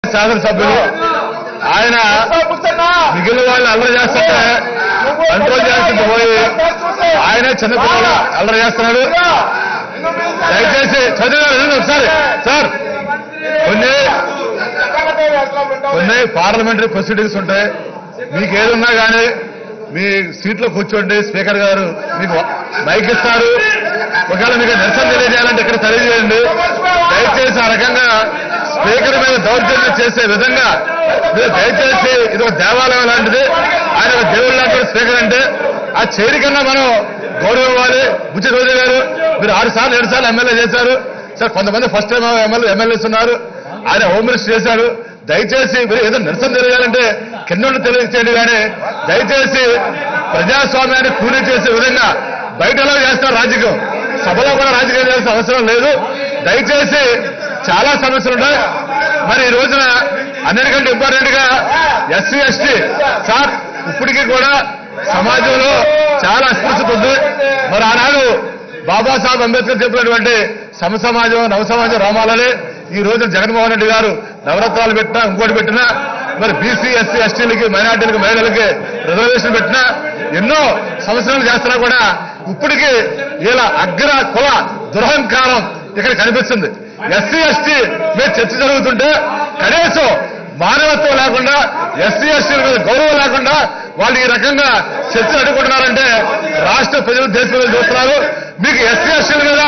శాసనసభ్యులు ఆయన మిగిలిన వాళ్ళు అల్లరి చేస్తుంటే కంట్రోల్ చేస్తుంది పోయి ఆయనే చిన్నపిల్లలు అల్లరి చేస్తున్నాడు. దయచేసి చదువు ఒకసారి సార్ కొన్ని పార్లమెంటరీ ప్రొసీడింగ్స్ ఉంటాయి. మీకు ఏదున్నా కానీ మీ సీట్లో కూర్చోండి. స్పీకర్ గారు మీకు మైక్ ఇస్తారు. ఒకవేళ మీకు నిరసన తెలియజేయాలంటే ఇక్కడ తెలియజేయండి. దయచేసి ఆ రకంగా స్పీకర్ మీద దౌర్జన్యం చేసే విధంగా మీరు దయచేసి ఇది ఒక దేవాలయం లాంటిది. ఆయన ఒక దేవుడు లాంటి స్పీకర్ అంటే ఆ చేరికన్నా మనం గౌరవం ఇవ్వాలి. బుచ్చి చౌదరి గారు మీరు 6 సార్లు 7 సార్లు ఎమ్మెల్యే చేశారు సార్. కొంతమంది ఫస్ట్ టైం ఎమ్మెల్యేస్ ఉన్నారు. ఆయన హోమ్ మినిస్టర్ చేశారు. దయచేసి మీరు ఏదో నిరసన తెలియాలంటే కింద తెలియచేయండి. కానీ దయచేసి ప్రజాస్వామ్యాన్ని కూలీ చేసే విధంగా బయటలో చేస్తారు రాజకీయం. సభలో కూడా రాజకీయం చేయాల్సిన అవసరం లేదు. దయచేసి చాలా సమస్యలు ఉన్నాయి. మరి ఈ రోజున అన్నిటికంటే ఇంపార్టెంట్ గా ఎస్సీ ఎస్టీ సార్ ఇప్పటికీ కూడా సమాజంలో చాలా అస్పృశ్యత ఉంది. మరి ఆనాడు బాబాసాహెబ్ అంబేద్కర్ చెప్పినటువంటి సమసమాజం నవసమాజం రామాలని ఈ రోజు జగన్మోహన్ రెడ్డి గారు నవరత్నాలు పెట్టినా ఇంకోటి పెట్టినా మరి బీసీ ఎస్సీ ఎస్టీలకి మైనార్టీలకి మహిళలకి రిజర్వేషన్ పెట్టినా ఎన్నో సంవత్సరాలు చేస్తున్నా కూడా ఇప్పటికీ ఇలా అగ్ర కుల దురహంకారం ఇక్కడ కనిపిస్తుంది. ఎస్సీ ఎస్టీ మీద చర్చ జరుగుతుంటే కనీసం మానవత్వం లేకుండా ఎస్సీ ఎస్టీల మీద గౌరవం లేకుండా వాళ్ళు ఈ రకంగా చర్చలు అడ్డుకుంటున్నారంటే రాష్ట్ర ప్రజలు దేశ ప్రజలు చూస్తున్నారు. మీకు ఎస్సీ ఎస్టీల మీద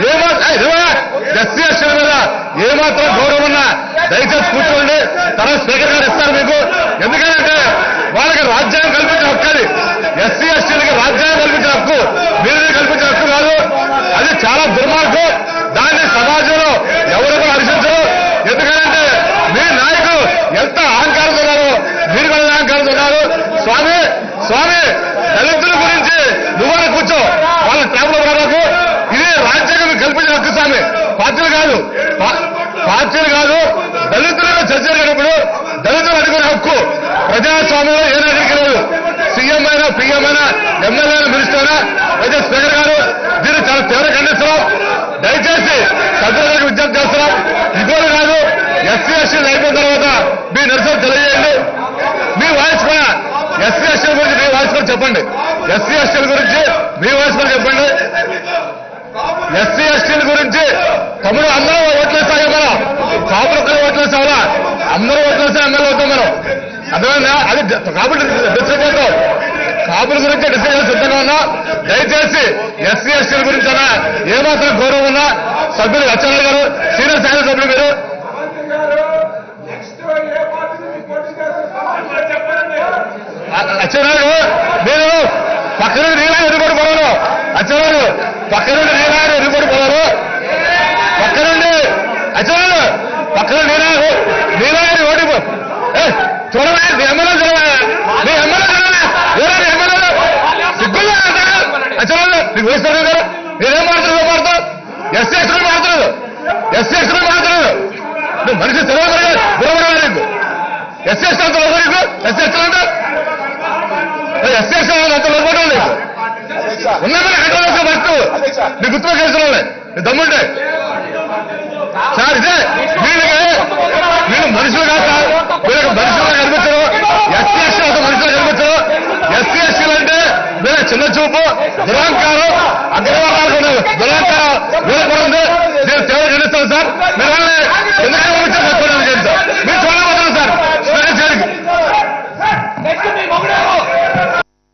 ఏమాత్రం గౌరవం ఉన్నా దయచేసి కూర్చోండి. తర్వాత స్పీకర్ గారు ఇస్తారు మీకు. ఎందుకంటే వాళ్ళకి రాజ్యాంగం కల్పించిన హక్కు అది. ఎస్సీ ఎస్టీలకి రాజ్యాంగం కల్పించిన హక్కు మీరు కల్పించిన హక్కు కాదు. అది చాలా దుర్మార్గం. దాన్ని సమాజంలో ఎవరు కూడా హర్షించరు. ఎందుకంటే మీ నాయకులు ఎంత అహంకారంతో ఉన్నారు, మీరు కూడా అహంకారంతో ఉన్నారు. స్వామి దళితుల గురించి నువ్వు కూర్చో, వాళ్ళ ట్రాబుల్ రాకు. ఇది రాజ్యాంగం కల్పించిన హక్కు స్వామి. పార్టీలు కాదు దళితులను చర్చ జరిగినప్పుడు దళితులు అడుగునే హక్కు ప్రజాస్వామ్యంలో ఏ నాయకుడికి లేదు. సీఎం అయినా పీఎం అయినా ఎమ్మెల్యే అయినా మినిస్టర్ అయినా అయితే స్పీకర్ గారు దీన్ని చాలా తీవ్ర ఖండిస్తున్నాం. దయచేసి సభ్యులకు విజ్ఞప్తి చేస్తున్నాం. ఇగోలు కాదు. ఎస్సీ ఎస్టీలు అయిపోయిన తర్వాత మీ నిరసన తెలియజేయండి. మీ వాయిస్ కూడా ఎస్సీ ఎస్టీల గురించి మీ వాయిస్ కూడా చెప్పండి. ఎస్సీ ఎస్టీల గురించి మీ వాయిస్ కూడా చెప్పండి. ఎస్సీ ఎస్టీల గురించి తమ్ముడు అందరూ ఓట్లేస్తాయి. మనం కాపులకు ఓట్లేస్తావా? అందరూ ఓట్లేస్తే ఎమ్మెల్యే అవుతాం మనం. అర్థమైందా? అది కాబట్టి డిస్కస్ చేద్దాం. కాపుల గురించి డిస్కస్ చేసి సిద్ధంగా ఉన్నా. దయచేసి ఎస్సీ ఎస్టీల గురించి అన్నా ఏమాత్రం గౌరవం ఉన్నా సభ్యులు అచ్చెన్నాయుడు గారు సీనియర్ శాసన సభ్యులు మీరు అచ్చెన్నాయుడు మీరు పక్కన నీలా ఎదురుబడి పోవరు. అచ్చెన్నాయుడు పక్క నుండి నీలా ఎదురుబడి పోవరు. పక్క నుండి అచ్చెన్నాయుడు పక్కన నీలా ఓడిపో చూడవా. నీ ఎమ్మెల్యే చూడవా. నీ ఎమ్మెల్యే సిగ్గుల్లో అచ్చెన్నాయుడు నీకు వేస్తారు గారు. నేనేం మాట్లాడుతావు? ఎస్సీ ఎస్టీలు మాట్లాడదు. ఎస్సీ ఎస్టీలు మాట్లాడదు. నువ్వు మనిషి తెలియదు. బురబడ నీకు ఎస్సీ ఎస్టీ అంత లోపల నీకు ఎస్సీ ఎస్టీ అంటే ఎస్సీ ఎస్టీ అంత లోపల నీకు ఉన్నమని కంట్రోల్ చేసే వస్తు నీ గుర్తుగా కలిసిన నీ దమ్ముంటే సార్ ఇదే వీళ్ళు మనుషులు కాదు. వీళ్ళకి మనుషులుగా కనిపించరు. ఎస్సీ ఎస్టీ అంత మనుషులుగా కనిపించరు. ఎస్సీ ఎస్టీలు అంటే వీళ్ళ చిన్న చూపు దురహంకారం అగ్రవర్ణాలకు దురహంకారం వీళ్ళకు కూడా ఉంది.